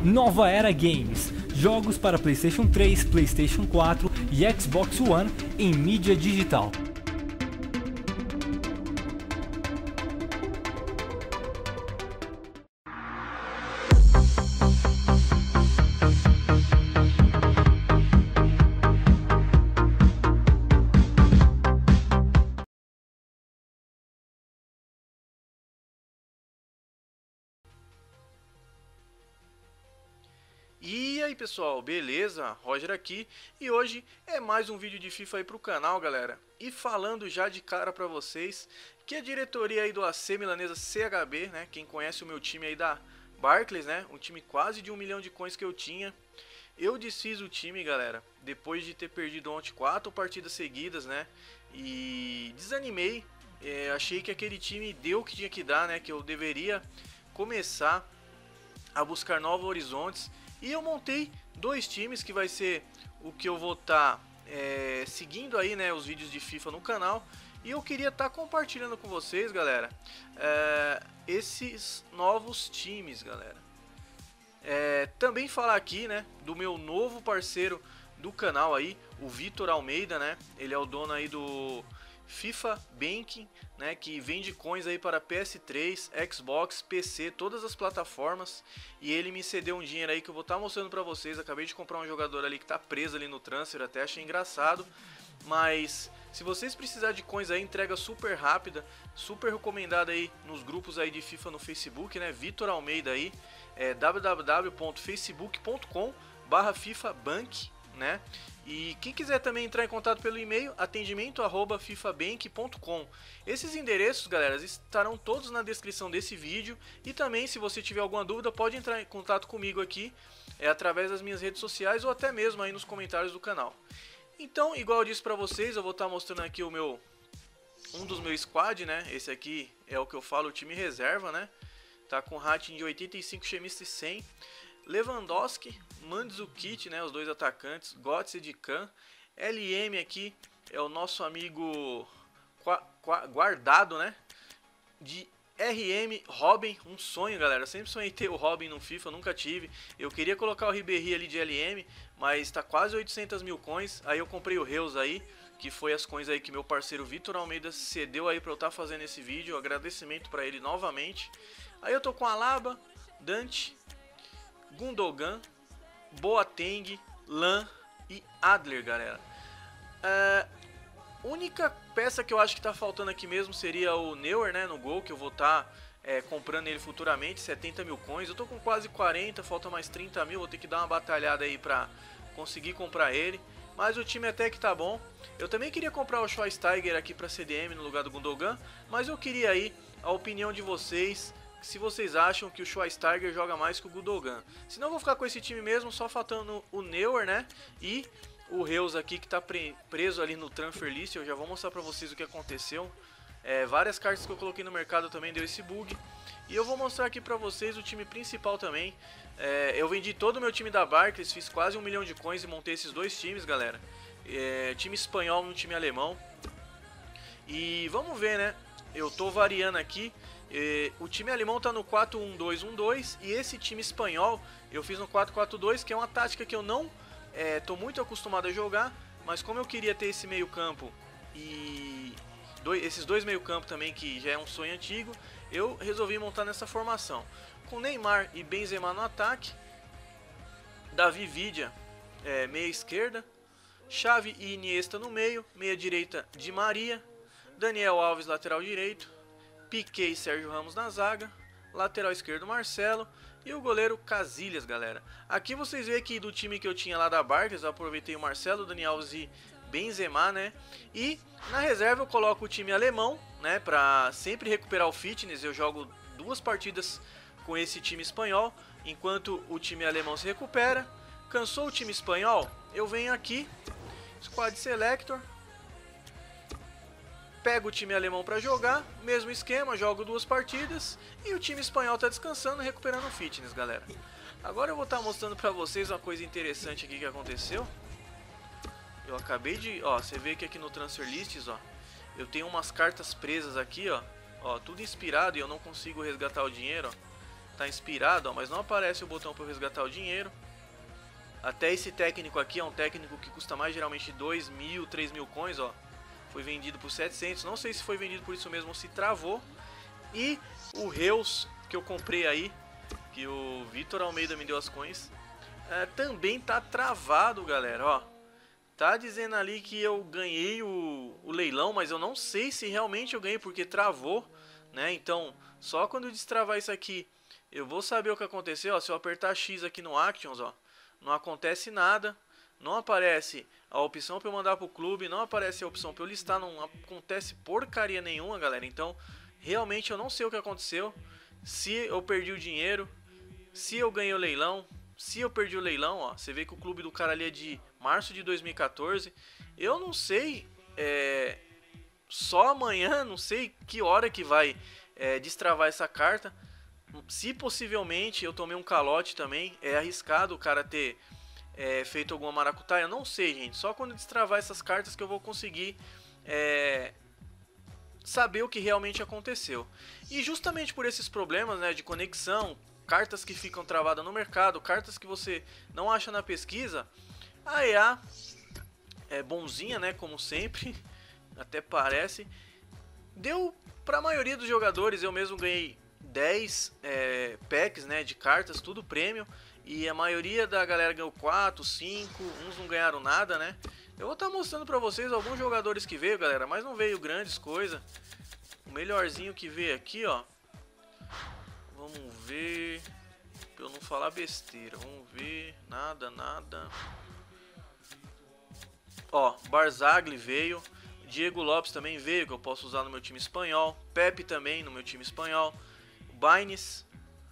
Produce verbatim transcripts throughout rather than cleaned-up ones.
Nova Era Games, jogos para PlayStation três, PlayStation quatro e Xbox One em mídia digital. E aí pessoal, beleza? Roger aqui e hoje é mais um vídeo de FIFA aí pro canal, galera. E falando já de cara pra vocês que a diretoria aí do A C milanesa C H B, né, quem conhece o meu time aí da Barclays, né, um time quase de um milhão de coins que eu tinha, eu desfiz o time, galera, depois de ter perdido ontem quatro partidas seguidas, né, e desanimei, é, achei que aquele time deu o que tinha que dar, né, que eu deveria começar a buscar novos horizontes. E eu montei dois times que vai ser o que eu vou estar tá, é, seguindo aí, né, os vídeos de FIFA no canal. E eu queria estar tá compartilhando com vocês, galera, é, esses novos times, galera. É, também falar aqui, né, do meu novo parceiro do canal aí, o Vitor Almeida, né. Ele é o dono aí do FIFA Banking, né, que vende coins aí para P S três, Xbox, P C, todas as plataformas. E ele me cedeu um dinheiro aí que eu vou estar mostrando para vocês. Acabei de comprar um jogador ali que está preso ali no transfer, até achei engraçado. Mas se vocês precisarem de coins aí, entrega super rápida, super recomendada aí nos grupos aí de FIFA no Facebook, né? Vitor Almeida aí, é w w w ponto facebook ponto com barra fifabank, né? E quem quiser também entrar em contato pelo e-mail, atendimento arroba fifabank ponto com. Esses endereços, galera, estarão todos na descrição desse vídeo. E também, se você tiver alguma dúvida, pode entrar em contato comigo aqui, é, através das minhas redes sociais ou até mesmo aí nos comentários do canal. Então, igual eu disse pra vocês, eu vou estar mostrando aqui o meu, um dos meus squad, né? Esse aqui é o que eu falo, o time reserva, né? Tá com rating de oitenta e cinco, chemista e cem. Lewandowski, Mandzukic, né, os dois atacantes, Götze de Can. L M aqui é o nosso amigo guardado, né, de R M, Robin, um sonho, galera. Sempre sonhei ter o Robin no FIFA, nunca tive. Eu queria colocar o Ribéry ali de L M, mas tá quase oitocentos mil coins. Aí eu comprei o Reus aí, que foi as coins aí que meu parceiro Vitor Almeida cedeu aí pra eu estar tá fazendo esse vídeo. Agradecimento pra ele novamente. Aí eu tô com Alaba, Dante, Gundogan, Boateng, Lan e Adler, galera. É, única peça que eu acho que tá faltando aqui mesmo seria o Neuer, né, no gol, que eu vou estar tá, é, comprando ele futuramente, setenta mil coins. Eu tô com quase quarenta, falta mais trinta mil, vou ter que dar uma batalhada aí pra conseguir comprar ele. Mas o time até que tá bom. Eu também queria comprar o Schweinsteiger aqui pra C D M no lugar do Gundogan, mas eu queria aí a opinião de vocês, se vocês acham que o Schweinsteiger joga mais que o Gundogan. Se não, vou ficar com esse time mesmo, só faltando o Neuer, né? E o Reus aqui que tá pre preso ali no transfer list. Eu já vou mostrar pra vocês o que aconteceu. É, várias cartas que eu coloquei no mercado também deu esse bug. E eu vou mostrar aqui pra vocês o time principal também. É, eu vendi todo o meu time da Barclays, fiz quase um milhão de coins e montei esses dois times, galera. É, time espanhol no time alemão. E vamos ver, né? Eu tô variando aqui. E, o time alemão tá no quatro um dois um dois e esse time espanhol eu fiz no quatro quatro dois, que é uma tática que eu não é, tô muito acostumado a jogar, mas como eu queria ter esse meio campo e dois, esses dois meio campo também, que já é um sonho antigo, eu resolvi montar nessa formação, com Neymar e Benzema no ataque, Davi Vidia, é, meia esquerda, Xavi e Iniesta no meio, meia direita Di Maria, Daniel Alves lateral direito, Piqué e Sérgio Ramos na zaga, lateral esquerdo Marcelo e o goleiro Casillas, galera. Aqui vocês veem que do time que eu tinha lá da Barclays, eu aproveitei o Marcelo, Daniel Alves e Benzema, né? E na reserva eu coloco o time alemão, né? Pra sempre recuperar o fitness. Eu jogo duas partidas com esse time espanhol, enquanto o time alemão se recupera. Cansou o time espanhol? Eu venho aqui, Squad Selector, pego o time alemão para jogar, mesmo esquema, jogo duas partidas e o time espanhol tá descansando, recuperando o fitness, galera. Agora eu vou estar tá mostrando para vocês uma coisa interessante aqui que aconteceu. Eu acabei de, ó, você vê que aqui no Transfer Lists, ó, eu tenho umas cartas presas aqui, ó, ó, tudo inspirado e eu não consigo resgatar o dinheiro, ó. tá inspirado, ó, mas não aparece o botão para resgatar o dinheiro. Até esse técnico aqui é um técnico que custa mais, geralmente dois mil, três mil coins, ó. Foi vendido por setecentos, não sei se foi vendido por isso mesmo ou se travou. E o Reus, que eu comprei aí, que o Vitor Almeida me deu as coins, é, também tá travado, galera, ó. Tá dizendo ali que eu ganhei o, o leilão, mas eu não sei se realmente eu ganhei porque travou, né? Então, só quando eu destravar isso aqui, eu vou saber o que aconteceu, ó. Se eu apertar X aqui no Actions, ó, não acontece nada. Não aparece a opção para eu mandar pro clube, não aparece a opção para eu listar, não acontece porcaria nenhuma, galera. Então, realmente eu não sei o que aconteceu. Se eu perdi o dinheiro, se eu ganhei o leilão, se eu perdi o leilão, ó. Você vê que o clube do cara ali é de março de dois mil e quatorze. Eu não sei, é... só amanhã, não sei que hora que vai é, destravar essa carta. Se possivelmente eu tomei um calote também, é arriscado o cara ter é, feito alguma maracutaia, eu não sei, gente. Só quando destravar essas cartas que eu vou conseguir é, saber o que realmente aconteceu. E justamente por esses problemas, né, de conexão, cartas que ficam travadas no mercado, cartas que você não acha na pesquisa, a E A é bonzinha, né, como sempre, até parece, deu para a maioria dos jogadores. Eu mesmo ganhei dez é, packs, né, de cartas, tudo prêmio, e a maioria da galera ganhou quatro, cinco, uns não ganharam nada, né. Eu vou estar mostrando para vocês alguns jogadores que veio, galera, mas não veio grandes coisas. O melhorzinho que veio aqui, ó, vamos ver, pra eu não falar besteira, vamos ver, nada, nada. Ó, Barzagli veio, Diego Lopes também veio, que eu posso usar no meu time espanhol, Pepe também no meu time espanhol, Baines,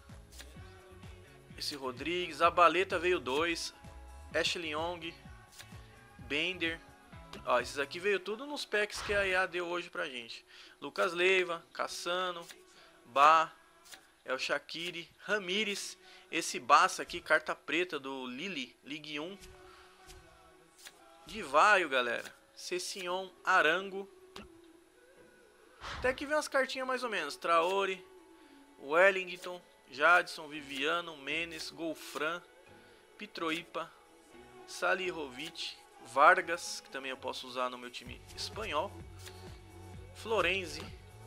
esse Rodrigues, Zabaleta veio dois, Ashley Young, Bender, ó, esses aqui veio tudo nos packs que a E A deu hoje pra gente. Lucas Leiva, Cassano, Bá, El Shaqiri, Ramires, esse Bassa aqui, carta preta do Lille, Ligue um. Divaio, galera, Cessignon, Arango. Até que vem umas cartinhas mais ou menos, Traore, Wellington, Jadson, Viviano, Menes, Golfran, Pitroipa, Salihovic, Vargas, que também eu posso usar no meu time espanhol, Florenzi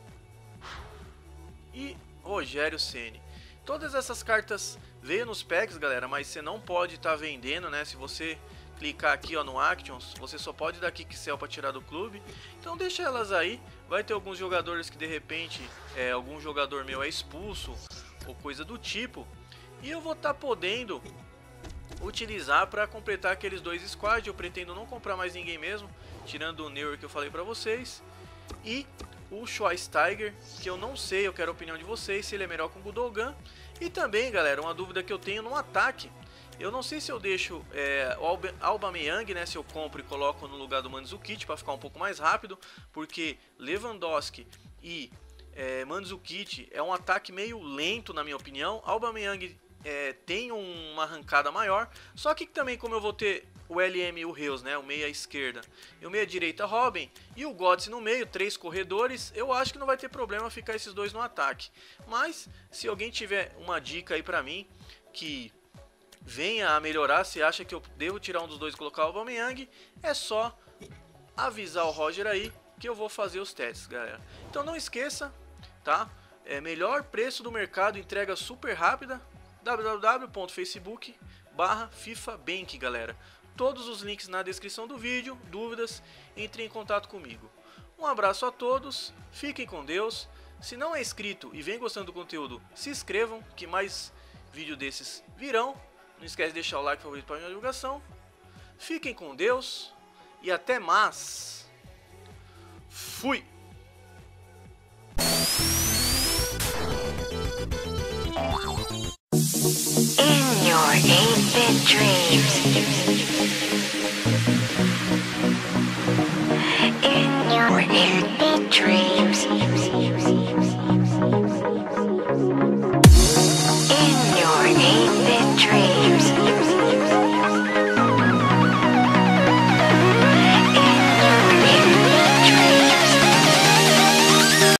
e Rogério Ceni. Todas essas cartas veio nos packs, galera, mas você não pode estar tá vendendo, né? Se você clicar aqui, ó, no Actions, você só pode dar Kickcell para tirar do clube. Então deixa elas aí. Vai ter alguns jogadores que de repente é, algum jogador meu é expulso ou coisa do tipo, e eu vou estar tá podendo utilizar para completar aqueles dois squads. Eu pretendo não comprar mais ninguém mesmo, tirando o Neuer que eu falei para vocês, e o Schweinsteiger, que eu não sei, eu quero a opinião de vocês, se ele é melhor com o Gundogan. E também, galera, uma dúvida que eu tenho no ataque, eu não sei se eu deixo é, o Aubameyang, né, se eu compro e coloco no lugar do Mandzukic para ficar um pouco mais rápido, porque Lewandowski e é, Mandzukic é um ataque meio lento, na minha opinião. Aubameyang é, tem uma arrancada maior, só que também, como eu vou ter o L M e o Reus, né, o meia esquerda e o meia direita Robin, e o Götze no meio, três corredores, eu acho que não vai ter problema ficar esses dois no ataque. Mas se alguém tiver uma dica aí pra mim que venha a melhorar, se acha que eu devo tirar um dos dois e colocar o Aubameyang, é só avisar o Roger aí que eu vou fazer os testes, galera. Então não esqueça, tá? É melhor preço do mercado, entrega super rápida, w w w ponto facebook barra fifabank, galera. Todos os links na descrição do vídeo. Dúvidas, entre em contato comigo. Um abraço a todos, fiquem com Deus. Se não é inscrito e vem gostando do conteúdo, se inscrevam, que mais vídeo desses virão. Não esquece de deixar o like favorito para a minha divulgação. Fiquem com Deus e até mais. Fui! In your eight-bit dreams, in your eight-bit dreams.